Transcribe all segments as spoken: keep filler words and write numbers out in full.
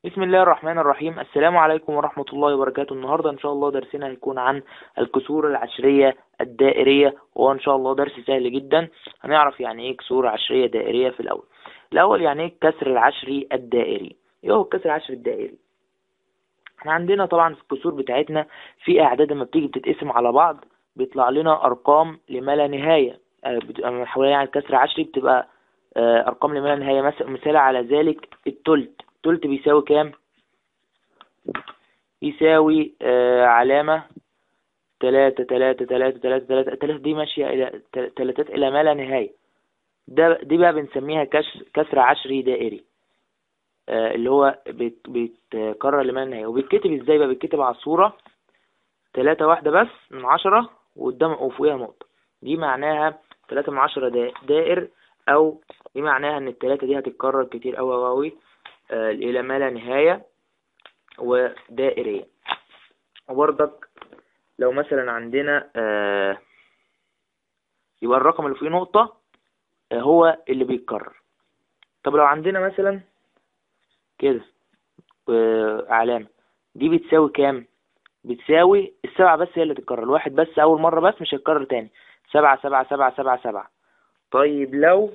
بسم الله الرحمن الرحيم. السلام عليكم ورحمة الله وبركاته. النهاردة إن شاء الله درسنا هيكون عن الكسور العشرية الدائرية، وهو إن شاء الله درس سهل جدا. هنعرف يعني إيه كسور عشرية دائرية في الأول. الأول يعني إيه الكسر العشري الدائري؟ إيه هو الكسر العشري الدائري؟ إحنا عندنا طبعا في الكسور بتاعتنا في أعداد لما بتيجي بتتقسم على بعض بيطلع لنا أرقام لما لا نهاية. آه، بتبقى محولة يعني الكسر العشري بتبقى آه، أرقام لما لا نهاية. مثل مثال على ذلك التلت. التلت بيساوي كام؟ يساوي آه علامة تلاتة تلاتة تلاتة تلاتة تلاتة. التلاتة دي ماشية إلى تل- تلاتات إلى ما لا نهاية. ده دي بقى بنسميها كسر كسر عشري دائري، آه اللي هو بيت- بيتكرر لما لا نهاية. وبيتكتب ازاي بقى؟ بيتكتب على الصورة تلاتة واحدة بس من عشرة وقدام وفوقيها نقطة. دي معناها تلاتة من عشرة دا- دائر، أو دي معناها إن التلاتة دي هتتكرر كتير أوي أوي أوي آه إلى ما لا نهاية ودائرية. وبرضك لو مثلا عندنا آه يبقى الرقم اللي فيه نقطة آه هو اللي بيتكرر. طب لو عندنا مثلا كده آه علامة، دي بتساوي كام؟ بتساوي السبعة بس هي اللي تتكرر، الواحد بس أول مرة بس مش هيتكرر تاني. سبعة سبعة سبعة سبعة سبعة. طيب لو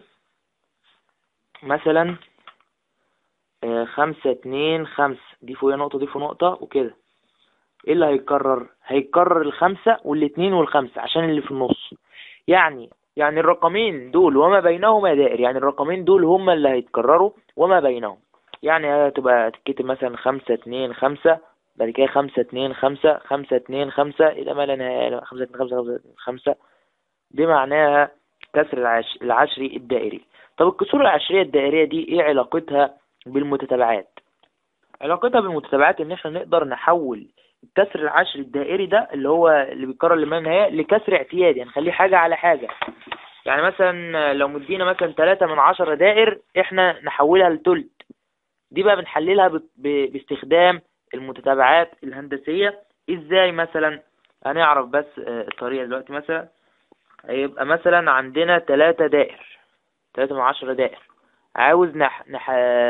مثلا آه خمسة اتنين خمسة، دي فوقيها نقطة دي فوق نقطة وكده، ايه اللي هيتكرر؟ هيتكرر الخمسة والاتنين والخمسة عشان اللي في النص. يعني يعني الرقمين دول وما بينهما دائر، يعني الرقمين دول هما اللي هيتكرروا وما بينهم. يعني هتبقى تتكتب مثلا خمسة اتنين خمسة، بعد كده خمسة اتنين خمسة، خمسة اتنين خمسة إلى ما لا نهاية، خمسة اتنين خمسة خمسة اتنين خمسة. دي معناها كسر العش... العشري الدائري. طب الكسور العشرية الدائرية دي ايه علاقتها بالمتتابعات؟ علاقتها بالمتتابعات ان احنا نقدر نحول الكسر العشري الدائري ده اللي هو اللي بيتكرر لما لا نهاية لكسر اعتيادي، يعني نخليه حاجة على حاجة. يعني مثلا لو مدينا مثلا تلاتة من عشرة دائر، احنا نحولها لتلت. دي بقى بنحللها ب... ب... باستخدام المتتابعات الهندسية. ازاي مثلا؟ هنعرف بس آه، الطريقة دلوقتي. مثلا هيبقى مثلا عندنا تلاتة دائر، تلاتة من عشرة دائر، عاوز نح... نح...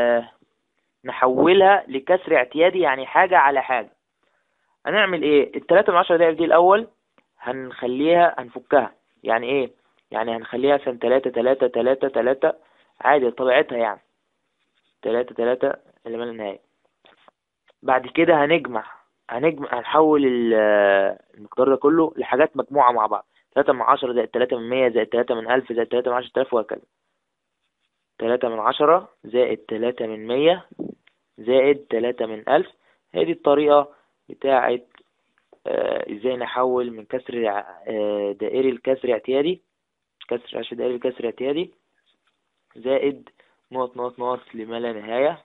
نحولها لكسر اعتيادي، يعني حاجة على حاجة. هنعمل ايه؟ التلاتة من عشرة دقايق دي الاول هنخليها هنفكها. يعني ايه؟ يعني هنخليها مثلا تلاتة تلاتة تلاتة تلاتة عادي طبيعتها، يعني تلاتة تلاتة اللي ما لا نهاية. بعد كده هنجمع هنجمع هنحول ال- المقدار ده كله لحاجات مجموعة مع بعض. تلاتة من عشرة زائد تلاتة من مية زائد تلاتة من ألف زائد تلاتة من عشرة آلاف وهكذا. تلاتة من عشرة زائد تلاتة من مية زائد تلاتة من ألف. هي دي الطريقة بتاعة آه، ازاي نحول من كسر آه، دائري لكسر اعتيادي، كسر عشر دائري لكسر اعتيادي، زائد نقط نقط نقط لما لا نهاية.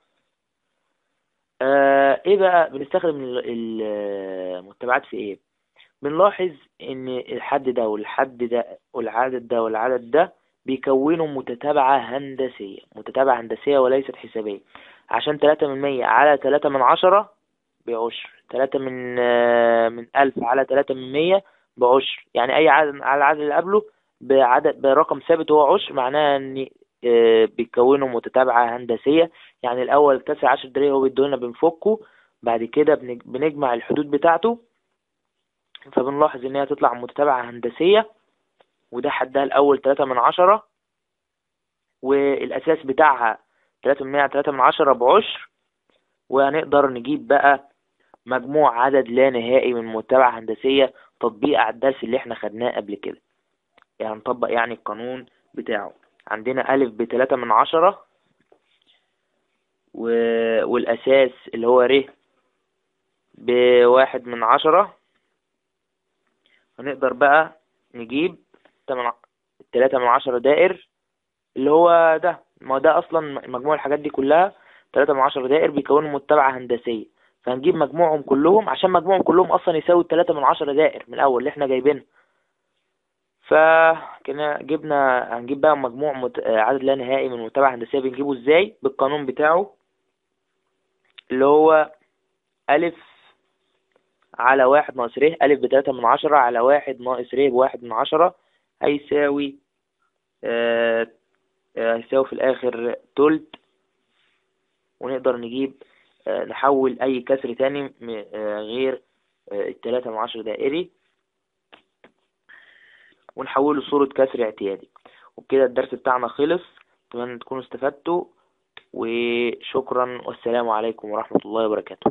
آه ايه بقى بنستخدم ال- ال- المتبعات في ايه؟ بنلاحظ ان الحد ده والحد ده والعدد ده والعدد ده بيكونوا متتابعة هندسية، متتابعة هندسية وليست حسابية. عشان تلاتة من مية على تلاتة من عشرة بعشر، تلاتة من آه، من ألف على تلاتة من مية بعشر. يعني أي عدد على العدد اللي قبله بعدد برقم ثابت هو عشر، معناها إن آه، بيكونوا متتابعة هندسية. يعني الأول كسر عشر دقايق هو بيدولنا بنفكه، بعد كده بنج- بنجمع الحدود بتاعته، فبنلاحظ إن هي تطلع متتابعة هندسية. وده حدها الأول تلاتة من عشرة، والأساس بتاعها تلاتة من مية على تلاتة من عشرة بعشر. وهنقدر نجيب بقى مجموع عدد لا نهائي من متابعة هندسية تطبيق على الدرس اللي احنا خدناه قبل كده. يعني نطبق يعني القانون بتاعه. عندنا ألف بتلاتة من عشرة و... والأساس اللي هو ر بواحد من عشرة. هنقدر بقى نجيب تمن التلاتة من عشرة دائر اللي هو ده. ما هو ده أصلا مجموع الحاجات دي كلها تلاتة من عشرة دائر بيكونوا متابعة هندسية. فهنجيب مجموعهم كلهم عشان مجموعهم كلهم أصلا يساوي تلاتة من عشرة دائر من الأول اللي احنا جايبينه. فكنا جبنا هنجيب بقى مجموع مت... عدد لا نهائي من متابعة هندسية. بنجيبه ازاي؟ بالقانون بتاعه اللي هو ألف على واحد ناقص ر. ألف بتلاتة من عشرة على واحد ناقص ر بواحد من عشرة هيساوي آه... آه، هيساوي في الآخر تلت. ونقدر نجيب آه، نحول أي كسر تاني م- آه، غير آه، التلاتة من عشرة دائري، ونحوله صورة كسر اعتيادي. وبكده الدرس بتاعنا خلص. أتمنى تكونوا استفدتوا، وشكرا، والسلام عليكم ورحمة الله وبركاته.